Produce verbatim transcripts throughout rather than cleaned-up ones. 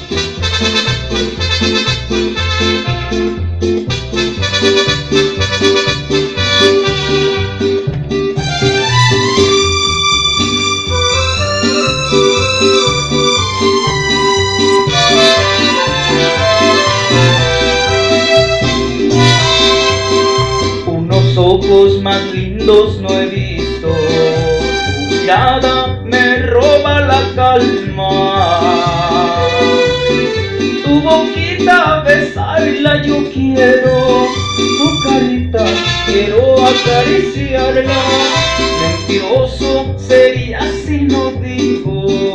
Ojos más lindos no he visto, tu mirada me roba la calma, tu boquita besarla yo quiero, tu carita quiero acariciarla, mentiroso sería si no digo,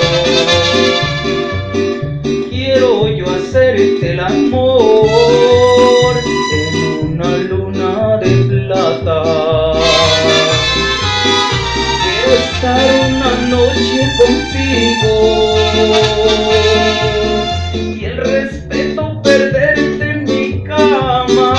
quiero yo hacerte el amor en una luna de plata. Quiero estar una noche contigo y el respeto perderte en mi cama,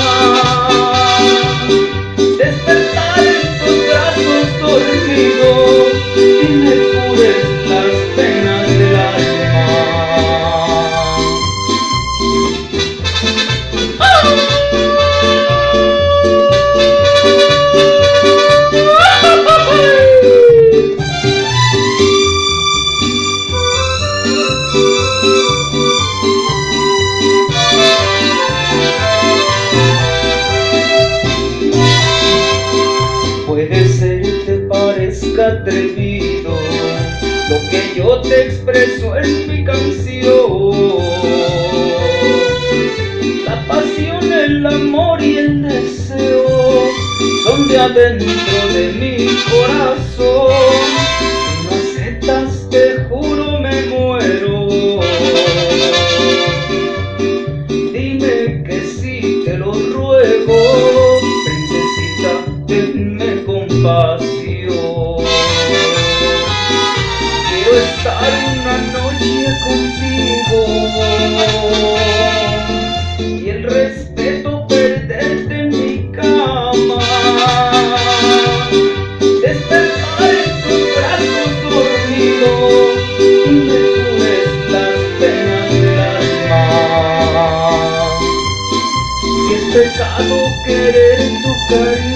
despertar en tus brazos dormido y me cures las penas del alma. Puede ser te parezca atrevido lo que yo te expreso en mi canción. La pasión, el amor y el deseo son de adentro de mi corazón. Si no aceptas, te juro me muero. Dime que sí, te lo ruego, princesita, tenme compasión. Quiero estar una noche contigo y el respeto perderte en mi cama, despertar en tus brazos dormido y me cures las penas del alma. Si es pecado querer tu cariño,